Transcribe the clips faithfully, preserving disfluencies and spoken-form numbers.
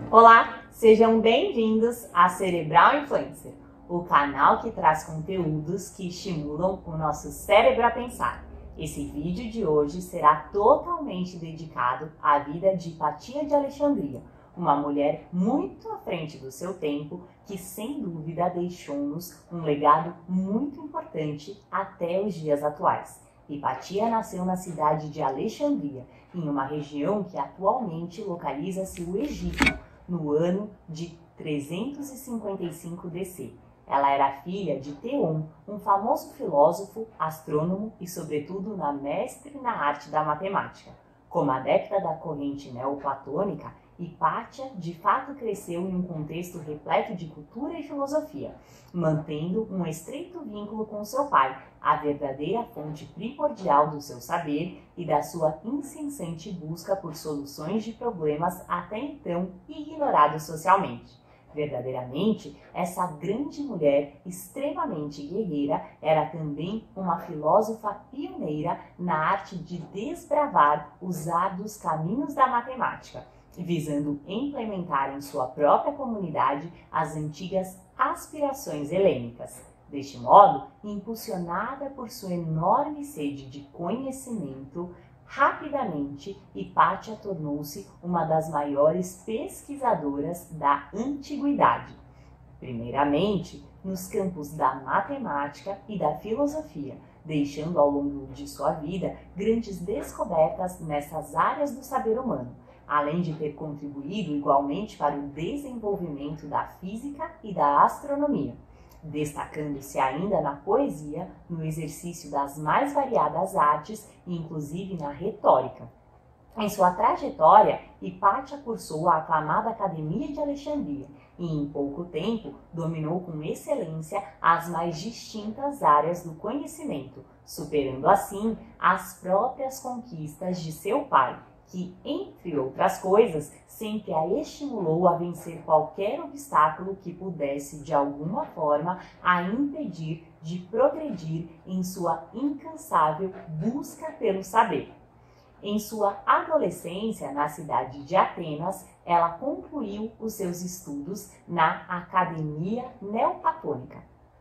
Olá, sejam bem-vindos a Cerebral Influencer, o canal que traz conteúdos que estimulam o nosso cérebro a pensar. Esse vídeo de hoje será totalmente dedicado à vida de Hipatia de Alexandria, uma mulher muito à frente do seu tempo que, sem dúvida, deixou-nos um legado muito importante até os dias atuais. Hipatia nasceu na cidade de Alexandria, em uma região que atualmente localiza-se o Egito, no ano de trezentos e cinquenta e cinco D C. Ela era filha de Teon, um famoso filósofo, astrônomo e, sobretudo, na mestre na arte da matemática. Como adepta da corrente neoplatônica, Hipatia de fato cresceu em um contexto repleto de cultura e filosofia, mantendo um estreito vínculo com seu pai, a verdadeira fonte primordial do seu saber e da sua incessante busca por soluções de problemas até então ignorados socialmente. Verdadeiramente, essa grande mulher extremamente guerreira era também uma filósofa pioneira na arte de desbravar os árduos caminhos da matemática, visando implementar em sua própria comunidade as antigas aspirações helênicas. Deste modo, impulsionada por sua enorme sede de conhecimento, rapidamente Hipatia tornou-se uma das maiores pesquisadoras da antiguidade. Primeiramente, nos campos da matemática e da filosofia, deixando ao longo de sua vida grandes descobertas nessas áreas do saber humano, além de ter contribuído igualmente para o desenvolvimento da física e da astronomia, destacando-se ainda na poesia, no exercício das mais variadas artes e inclusive na retórica. Em sua trajetória, Hipatia cursou a aclamada Academia de Alexandria e, em pouco tempo, dominou com excelência as mais distintas áreas do conhecimento, superando assim as próprias conquistas de seu pai, que, entre outras coisas, sempre a estimulou a vencer qualquer obstáculo que pudesse, de alguma forma, a impedir de progredir em sua incansável busca pelo saber. Em sua adolescência, na cidade de Atenas, ela concluiu os seus estudos na Academia Neoplatônica,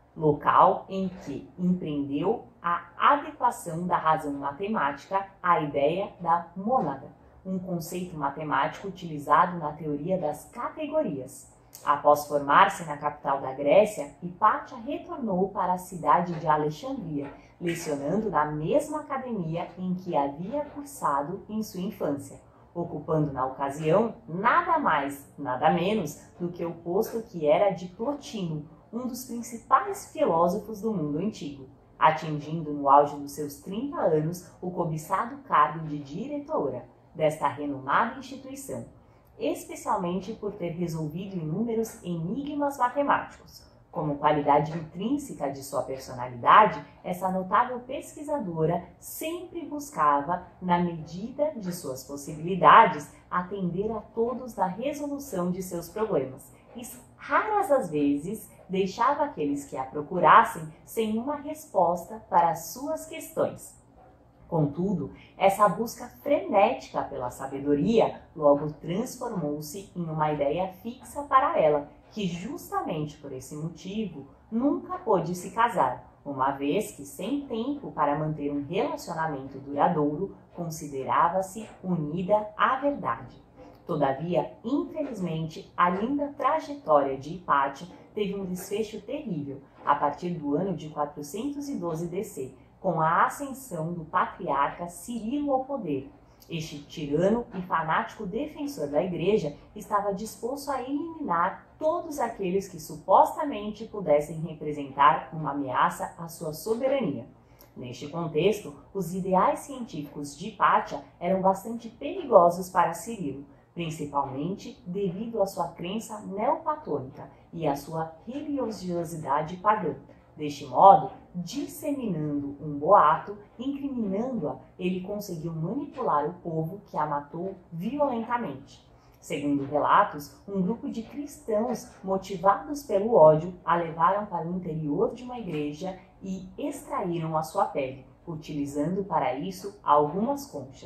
local em que empreendeu a adequação da razão matemática à ideia da mônada, um conceito matemático utilizado na teoria das categorias. Após formar-se na capital da Grécia, Hipatia retornou para a cidade de Alexandria, lecionando na mesma academia em que havia cursado em sua infância, ocupando na ocasião nada mais, nada menos do que o posto que era de Plotino, um dos principais filósofos do mundo antigo, atingindo no auge dos seus trinta anos o cobiçado cargo de diretora desta renomada instituição, especialmente por ter resolvido inúmeros enigmas matemáticos. Como qualidade intrínseca de sua personalidade, essa notável pesquisadora sempre buscava, na medida de suas possibilidades, atender a todos na resolução de seus problemas, e raras as vezes deixava aqueles que a procurassem sem uma resposta para as suas questões. Contudo, essa busca frenética pela sabedoria logo transformou-se em uma ideia fixa para ela, que justamente por esse motivo nunca pôde se casar, uma vez que, sem tempo para manter um relacionamento duradouro, considerava-se unida à verdade. Todavia, infelizmente, a linda trajetória de Hipatia teve um desfecho terrível a partir do ano de quatrocentos e doze D C, com a ascensão do patriarca Cirilo ao poder. Este tirano e fanático defensor da igreja estava disposto a eliminar todos aqueles que supostamente pudessem representar uma ameaça à sua soberania. Neste contexto, os ideais científicos de Hipatia eram bastante perigosos para Cirilo, principalmente devido à sua crença neoplatônica e à sua religiosidade pagã. Deste modo, disseminando um boato, incriminando-a, ele conseguiu manipular o povo, que a matou violentamente. Segundo relatos, um grupo de cristãos, motivados pelo ódio, a levaram para o interior de uma igreja e extraíram a sua pele, utilizando para isso algumas conchas.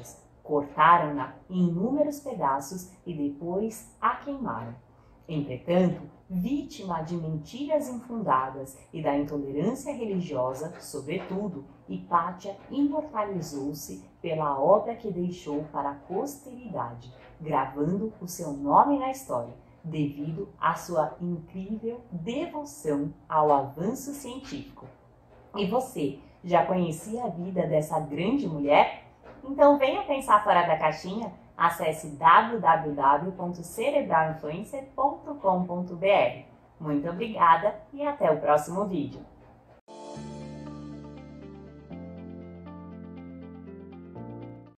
cortaram-na em inúmeros pedaços e depois a queimaram. Entretanto, vítima de mentiras infundadas e da intolerância religiosa, sobretudo, Hipátia imortalizou-se pela obra que deixou para a posteridade, gravando o seu nome na história, devido à sua incrível devoção ao avanço científico. E você, já conhecia a vida dessa grande mulher? Então venha pensar fora da caixinha. Acesse w w w ponto cerebral influencer ponto com ponto b r. Muito obrigada e até o próximo vídeo.